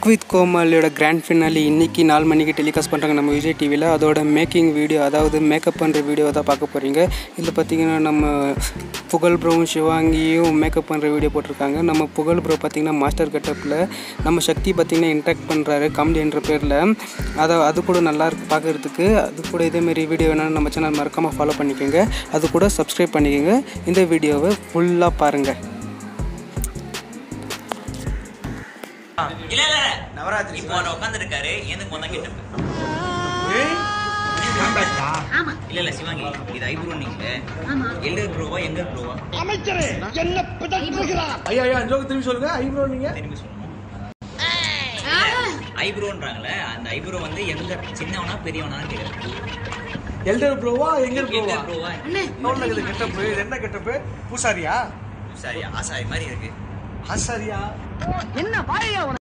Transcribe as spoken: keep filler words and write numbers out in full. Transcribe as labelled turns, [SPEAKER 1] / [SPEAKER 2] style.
[SPEAKER 1] Cook with கோமாலியோட grand finale இன்றைக்கி நாலு மணிக்கு டெலிகாஸ்ட் பண்ணுறாங்க நம்ம விஜய் டிவியில். அதோட மேக்கிங் வீடியோ, அதாவது மேக்கப் பண்ணுற வீடியோ தான் பார்க்க போகிறீங்க. இதில் பார்த்திங்கன்னா நம்ம புகழ் ப்ரோவும் சிவாங்கியும் மேக்கப் பண்ணுற வீடியோ போட்டிருக்காங்க. நம்ம புகழ் ப்ரோ பார்த்திங்கன்னா மாஸ்டர் கட்டப்பில், நம்ம சக்தி பார்த்திங்கன்னா இன்ட்ராக்ட் பண்ணுறாரு காமெடி என்ற பேரில். அதை அது கூட நல்லாயிருக்கு பார்க்குறதுக்கு. அது கூட இதேமாரி வீடியோ வேணாலும் நம்ம சேனல் மறக்காமல் ஃபாலோ பண்ணிக்கோங்க. அது கூட சப்ஸ்கிரைப் பண்ணிக்கோங்க. இந்த வீடியோவை ஃபுல்லாக பாருங்கள்.
[SPEAKER 2] இல்ல இல்ல நவராத்திரி இப்போ நான் உட்கார்ந்து இருக்காரு. எனக்கு வந்தா கேட்டேன். ஆமா இல்ல இல்ல சிவாங்கி இது ஐப்ரோ நீங்க. ஆமா எல்டர் ப்ரோவா எங்கர் ப்ரோவா? அமைச்சரே என்ன பிதற்றுகிறார். ஐயா ஐயா ஜோக் திரும்பி சொல்லுங்க. ஐப்ரோ நீங்க திரும்பி சொல்லுங்க. ஐப்ரோன்றாங்கல, அந்த ஐப்ரோ வந்து எங்க சின்னவனா பெரியவனான்னு கேக்குறேன்.
[SPEAKER 3] எல்டர் ப்ரோவா எங்கர் ப்ரோவா?
[SPEAKER 2] ப்ரோவா
[SPEAKER 3] நோட்ல இது கெட்டப். இது என்ன கெட்டப்? பூசாரியா?
[SPEAKER 2] பூசாரியா? ஆசாரி மாதிரி இருக்கு.
[SPEAKER 3] ஆசாரியா?
[SPEAKER 4] என்ன பாயா